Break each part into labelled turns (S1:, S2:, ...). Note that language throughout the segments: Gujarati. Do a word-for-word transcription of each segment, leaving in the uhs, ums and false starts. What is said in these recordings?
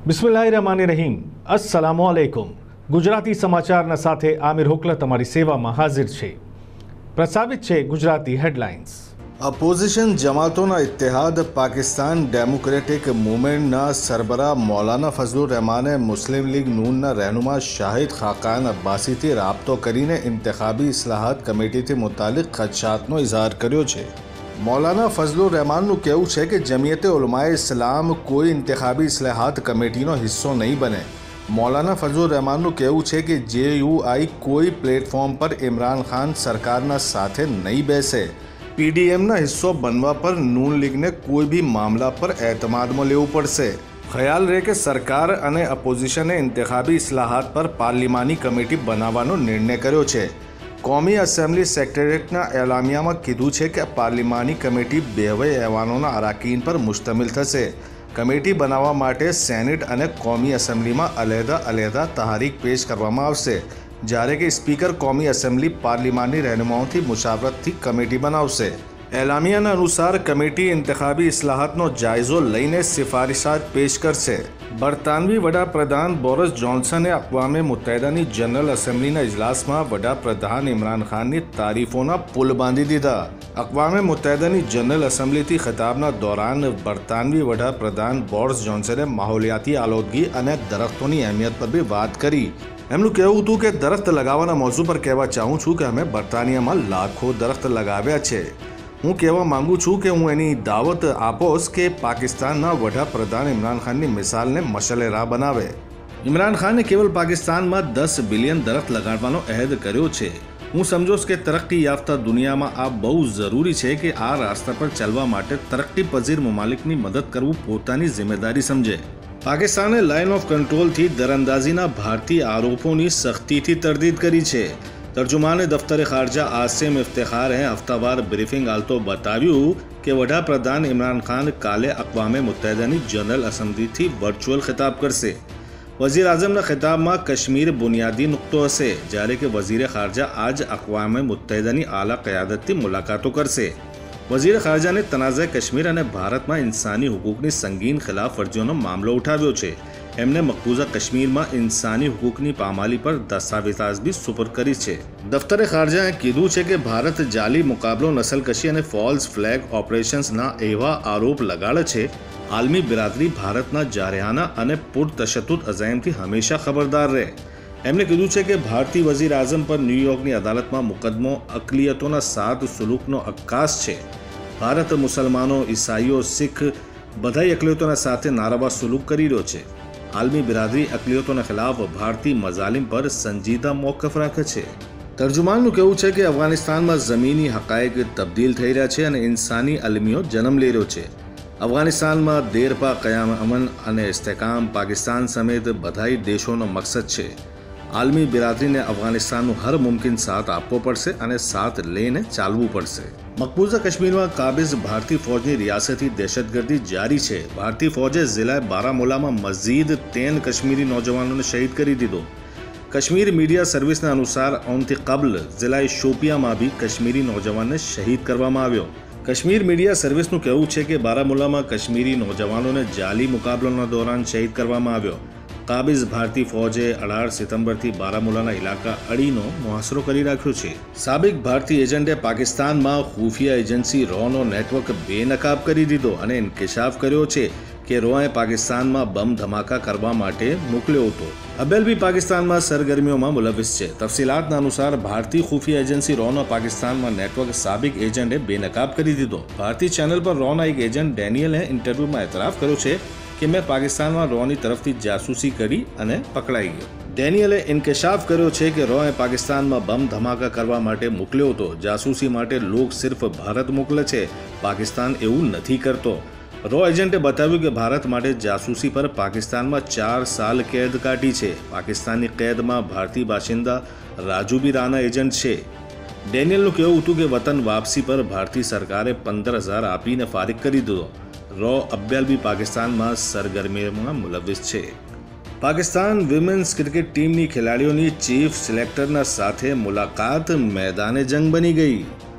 S1: બિસ્મિલ્લાહિર્રહમાનિર્રહીમ. અસ્સલામુઅલૈકુમ. ગુજરાતી સમાચારના સાથે આમિર હુકલા તમારી સેવામાં હાજર છે. પ્રસ્તાવિત છે ગુજરાતી હેડલાઇન્સ.
S2: અપોઝિશન જમાતોના ઇત્તેહાદ પાકિસ્તાન ડેમોક્રેટિક મૂવમેન્ટના સરબરાહ મૌલાના ફઝલુર રહેમાને મુસ્લિમ લીગ નૂનના રહેનુમા શાહિદ ખાકાન અબ્બાસીથી રાબતો કરીને ઇન્તખાબી ઇસ્લાહાત કમિટીથી મુતાલિક ખદશાતનો ઇઝહાર કર્યો છે. મૌલાના ફઝલુર રહેમાનનું કહેવું છે કે જમિયતે ઉલમાએ ઇસ્લામ કોઈ ઇન્તખાબી ઇસ્લાહાત કમિટીનો હિસ્સો નહીં બને. મૌલાના ફઝલુર રહેમાનનું કહેવું છે કે જે યુ આઈ કોઈ પ્લેટફોર્મ પર ઇમરાન ખાન સરકારના સાથે નહીં બેસે. પીડીએમના હિસ્સો બનવા પર નૂન લીગને કોઈ બી મામલા પર એતમાદમાં લેવું પડશે. ખ્યાલ રહે કે સરકાર અને અપોઝિશને ઇન્તખાબી ઇસ્લાહાત પર પાર્લિમાની કમિટી બનાવવાનો નિર્ણય કર્યો છે. કોમી એસેમ્બલી સેક્રેટરીએટના એલામિયામાં કીધું છે કે પાર્લિમાની કમિટી બેવય એવાનોના અરાકીન પર મુશ્તમિલ થશે. કમિટી બનાવવા માટે સેનેટ અને કોમી એસેમ્બલીમાં અલહદા અલહદા તહારીક પેશ કરવામાં આવશે, જ્યારે કે સ્પીકર કોમી એસેમ્બલી પાર્લિમાની રહેનુમાઓથી મુશાવરતથી કમિટી બનાવશે. એલામિયાના અનુસાર કમિટી ઇન્તખાબી ઇસ્લાહાતનો જાયજો લઈને સિફારિશાત પેશ કરશે. બરતાનવી વડાપ્રધાન બોરિસ જોન્સને અक़વામે મુત્તહિદાની જનરલ એસેમ્બલીના ઇજલાસમાં વડાપ્રધાન ઇમરાન ખાનની તારીફોના પુલ બાંધી દીધા. અक़વામે મુત્તહિદાની જનરલ એસેમ્બલીથી ખિતાબના દોરાન બરતાનવી વડાપ્રધાન બોરિસ જોન્સને માહોલિયાતી આલોદગી અને દરખ્તોની અહેમિયત પર બી વાત કરી. એમનું કહેવું હતું કે દરખ્ત લગાવવાના મોઝૂ પર કહેવા ચાહું છું કે અમે બરતાનિયામાં લાખો દરખ્ત લગાવ્યા છે. હું કહેવા માંગુ છું કે હું એની દાવત આપોશ કે પાકિસ્તાનના વડાપ્રધાન ઇમરાન ખાનની મિસાલને મશલેરાહ બનાવે. ઇમરાન ખાને કેવલ પાકિસ્તાનમાં દસ બિલિયન દરખ્ત લગાડવાનો અહેદ કર્યો છે. હું સમજોશ કે તરક્કી યાફતા દુનિયામાં આ બહુ જરૂરી છે કે આ રાસ્તા પર ચાલવા માટે તરક્કી પઝીર મમાલિકની મદદ કરવું પોતાની જિમ્મેદારી સમજે. પાકિસ્તાને લાઇન ઓફ કંટ્રોલથી દરઅંદાજીના ભારતીય આરોપોની સખ્તીથી તરદીદ કરી છે. તર્જુમાને દફતરે ખારજા આસિમ ઇફ્તિખારે હફ્તાવાર બ્રીફિંગ આલતો બતાવ્યું કે વડાપ્રધાન ઇમરાન ખાન કાલે અक़વામે મુત્તહિદાની જનરલ એસેમ્બલીથી વર્ચ્યુઅલ ખિતાબ કરશે. વઝીર આઝમના ખિતાબમાં કાશ્મીર બુનિયાદી નુક્તો હશે, જ્યારે કે વઝીર ખારજા આજ અक़વામે મુત્તહિદાની આલા क़યાદતથી મુલાકાતો કરશે. વઝીર ખારજાને તનાઝા કાશ્મીર અને ભારતમાં ઇન્સાની હકૂકની સંગીન ખિલાફ વર્જીઓનો મામલો ઉઠાવ્યો છે. એમને મકબૂઝા કાશ્મીરમાં ઇન્સાની હકૂકની પામાલી પર દસ્તાવેજાત બી સુપર કરી છે. દફતરે ખારજાએ કીધું છે કે ભારત જાલી મુકાબલો, નસલકશી અને ફોલ્સ ફ્લેગ ઓપરેશન્સના એવા આરોપ લગાડે છે. આલમી બિરાદરી ભારતના જારિયાના અને પુરતશદ્દુદ અઝાયમથી હંમેશા ખબરદાર રહે. એમણે કીધું છે કે ભારતીય વઝીર આઝમ પર ન્યૂયોર્કની અદાલતમાં મુકદમો અકલિયતોના સાત સુલૂકનો અક્કાસ છે. ભારત મુસલમાનો, ઈસાઈઓ, શીખ બધાય અકલિયતોના સાથે નારાવા સુલૂક કરી રહ્યો છે. આલમી બિરાદરી અકલિયતોના ખિલાફ ભારતીય મઝાલિમ પર સંજીદા મોકફ રાખે છે. તર્જુમાનનું કહેવું છે કે અફઘાનિસ્તાનમાં ઝમીની હકાયક તબદીલ થઈ રહ્યા છે અને ઇન્સાની અલમીઓ જન્મ લઈ રહ્યો છે. અફઘાનિસ્તાનમાં દેરપા કયામ અમન અને ઇસ્તેકામ પાકિસ્તાન સમેત બધાય દેશોનો મકસદ છે. આલમી બિરાદરીને અફઘાનિસ્તાનનું હર મુમકિન સાથ આપવો પડશે અને સાથ લઈને ચાલવું પડશે. મકબૂઝા કાશ્મીરમાં કાબિઝ ભારતીય ફૌજની રિયાસતી દહેશતગર્દી જારી છે. ભારતીય ફૌજે જિલ્લા બારામુલામાં મઝીદ તેન કાશ્મીરી નૌજવાનોને શહીદ કરી દીધો. કાશ્મીર મીડિયા સર્વિસના અનુસાર ઓમથી કબલ જિલ્લા શોપિયામાં બી કાશ્મીરી નૌજવાનને શહીદ કરવામાં આવ્યો. કાશ્મીર મીડિયા સર્વિસનું કહેવું છે કે બારામુલામાં કાશ્મીરી નૌજવાનોને જાલી મુકાબલાના દોરાન શહીદ કરવામાં આવ્યો. કાબિઝ ભારતીય ફૌજે અઢાર સપ્ટેમ્બરથી બારામુલાના ઇલાકા અડીનો મુહાસરો કરી રાખ્યો છે. સાબિક ભારતીય એજન્ટે પાકિસ્તાનમાં ખુફિયા એજન્સી રોનો નેટવર્ક બેનકાબ કરી દીધો અને ઇન્કિશાફ કર્યો છે કે રોએ પાકિસ્તાનમાં બમ ધમાકા કરવા માટે મોકલ્યો હતો. અબેલ બી પાકિસ્તાનમાં સરગર્મીઓમાં મુલવિસ છે. તફસીલાતના અનુસાર ભારતીય ખુફિયા એજન્સી રોનો પાકિસ્તાનમાં નેટવર્ક સાબિક એજન્ટે બેનકાબ કરી દીધો. ભારતીય ચેનલ પર રોના એક એજન્ટ ડેનિયલે ઇન્ટરવ્યૂમાં એતરાફ કર્યો છે કે મેં પાકિસ્તાનમાં રોની તરફથી જાસૂસી કરી અને પકડાઈ ગયો. ડેનિયલે ઇન્કિશાફ કર્યો છે કે રોએ પાકિસ્તાનમાં બમ ધમાકા કરવા માટે મોકલ્યો હતો. જાસૂસી માટે લોક સિર્ફ ભારત મોકલે છે, પાકિસ્તાન એવું નથી કરતો. રો એજન્ટે બતાવ્યું કે ભારત માટે જાસૂસી પર પાકિસ્તાનમાં ચાર સાલ કેદ કાઢી છે. પાકિસ્તાનની કેદમાં ભારતીય બાશિંદા રાજુબી રાના એજન્ટ છે. ડેનિયલનું કહેવું હતું કે વતન વાપસી પર ભારતીય સરકારે પંદર હજાર આપીને ફારિગ કરી દીધો. રો અબ્યાલ બી પાકિસ્તાનમાં સરગર્મીઓમાં મુલવિસ છે. પાકિસ્તાન વિમેન્સ ક્રિકેટ ટીમની ખેલાડીઓની ચીફ સિલેક્ટરના સાથે મુલાકાત મેદાને જંગ બની ગઈ.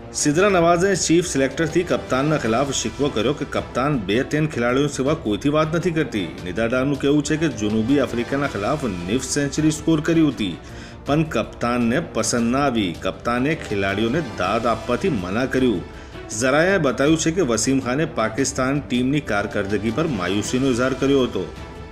S2: સિદ્રા નવાઝે ચીફ સિલેક્ટરથી કપ્તાનના ખિલાફ શિકવો કર્યો કે કપ્તાન બે ટેન ખેલાડીઓ સિવાય કોઈથી વાત નથી કરતી. નિદાડાનું કહેવું છે કે જુનુબી આફ્રિકાના ખિલાફ નેવું સેન્ચુરી સ્કોર કરી હતી, પણ કપ્તાનને પસંદ ના આવી. કપ્તાને ખેલાડીઓને દાદ આપવાથી મના કર્યું. ઝરાએ બતાવ્યું છે કે વસીમ ખાને પાકિસ્તાન ટીમની કારકર્દગી પર માયુસીનો ઇઝહાર કર્યો હતો.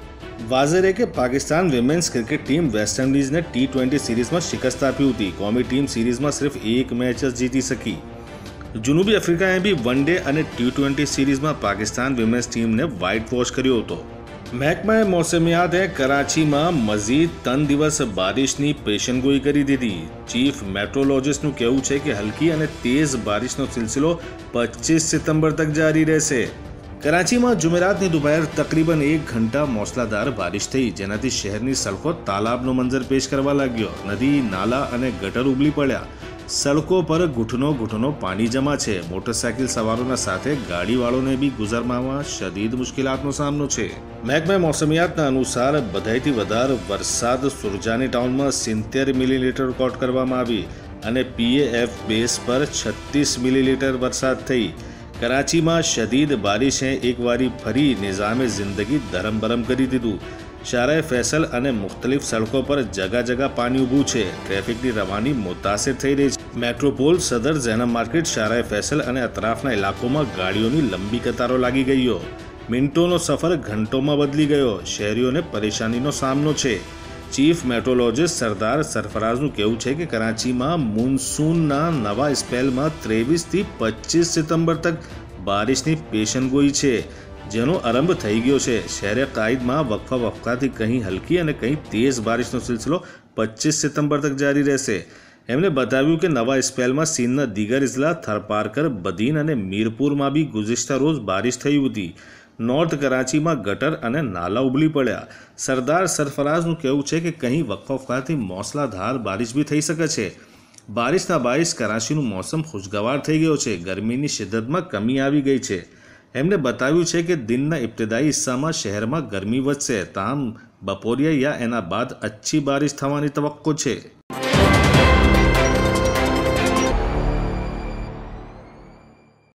S2: વાઝેરે કે Pakistan women's cricket team west ઇન્ડિઝને ટી ટ્વેન્ટી સિરીઝમાં શિકસ્ત આપી હતી. કોમી ટીમ સિરીઝમાં સિર્ફ એક મેચ જ જીતી શકી. જુનુબી આફ્રિકાએ બી વન ડે અને ટી ટ્વેન્ટી સિરીઝમાં પાકિસ્તાન વિમેન્સ ટીમને વ્હાઇટ વોશ કર્યો હતો. મહેકમાએ મોસમિયાતે કરાચીમાં મઝીદ ત્રણ દિવસ બારિશની પેશનગોઈ કરી દીધી. ચીફ મેટ્રોલોજિસ્ટનું કહેવું છે કે હલકી અને તેજ બારિશનો સિલસિલો પચીસ સપ્ટેમ્બર તક જારી રહેશે. કરાચીમાં જુમેરાતની દુપહેર તકરીબન એક ઘંટા મોસલાધાર બારિશ થઈ, જેનાથી શહેરની સડકો તાલાબનો મંજર પેશ કરવા લાગ્યો. નદી, નાલા અને ગટર ઉબલી પડ્યા. સડકો પર ઘૂંટણો ઘૂંટણો પાણી જમા છે. મોટરસાયકલ સવારોના સાથે ગાડીવાળોને બી ગુજરવામાં શદીદ મુશ્કેલાતનો સામનો છે. મહેકમા મોસમિયાતના અનુસાર બધાઈથી વધારે વરસાદ સુરજાની ટાઉનમાં સિત્તેર મિલીલીટર રેકોર્ડ કરવામાં આવી અને પીએએફ બેઝ પર છત્રીસ મિલીલીટર વરસાદ થઈ. કરાચીમાં શદીદ બારિશે એક વારી ફરી નિઝામે જિંદગી ધરમબરમ કરી દીધું. શારાએ ફેસલ અને મુખ્તલિફ સડકો પર જગા જગા પાણી ઊભું છે. ટ્રાફિકની રવાની મુતાસિર થઈ રહી છે. મેટ્રોપોલ, સદર, ઝૈનબ માર્કેટ, શારાએ ફેસલ અને અતરાફના ઇલાકોમાં ગાડીઓની લંબી કતારો લાગી ગયો. મિનિટોનો સફર ઘંટોમાં બદલી ગયો. શહેરીઓને પરેશાનીનો સામનો છે. ચીફ મેટ્રોલોજિસ્ટ સરદાર સરફરાઝનું કહેવું છે કે કરાચીમાં મોન્સૂનના નવા સ્પેલમાં ત્રેવીસથી પચીસ સપ્ટેમ્બર તક બારિશની પેશનગોઈ છે, જેનો આરંભ થઈ ગયો છે. શહેરે કાયદમાં વક્ફા વક્ફાથી કંઈ હલકી અને કંઈ તેજ બારિશનો સિલસિલો પચીસ સપ્ટેમ્બર તક જારી રહેશે. એમણે બતાવ્યું કે નવા સ્પેલમાં સિંધના દીગર ઇજલા થરપારકર, બદીન અને મીરપુરમાં બી ગુઝિશ્તા રોજ બારિશ થઈ હતી. નોર્થ કરાચીમાં ગટર અને નાલા ઉબલી પડ્યા. સરદાર સરફરાઝનું કહેવું છે કે કંઈ વક્ફાથી મોસલાધાર બારિશ બી થઈ શકે છે. બારિશના બાઇસ કરાચીનું મોસમ ખુશગવાર થઈ ગયો છે. ગરમીની શિદ્દતમાં કમી આવી ગઈ છે. એમણે બતાવ્યું છે કે દિનના ઇબ્તદાઈ હિસ્સામાં શહેરમાં ગરમી વધશે, તાહમ બપોરિયા યા એના બાદ અચ્છી બારિશ થવાની તવક્કો છે.